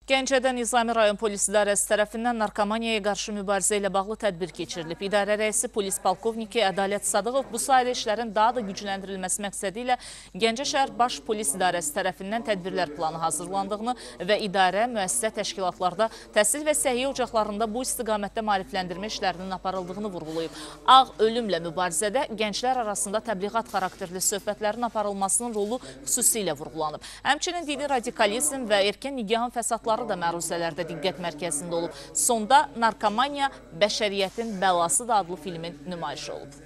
Gəncədə Nizami rayon polis idarəsi tərəfindən narkomaniyaya qarşı mübarizə ilə bağlı tədbir keçirilib. İdarə rəisi polis polkovniki Ədalət Sadıqov bu sayədə işlərin daha da gücləndirilməsi məqsədi ilə Gəncə şəhər baş polis idarəsi tərəfindən tədbirlər planı hazırlandığını və idarə, müəssisə təşkilatlarda təhsil və səhiyyə ocaqlarında bu istiqamətdə maarifləndirmə işlərinin aparıldığını vurğulayıb. Ağ ölümlə mübarizədə gənclər arasında təbliğat xarakterli söhbətlərin aparılmasının rolu xüsusilə vurğulanıb. Həmçinin dini radikalizm və erkən nigahın fəsadları da məruzələrdə diqqət mərkəzində olub. Sonda narkomaniya bəşəriyyətin bəlası da adlı filmin nümayişi olub.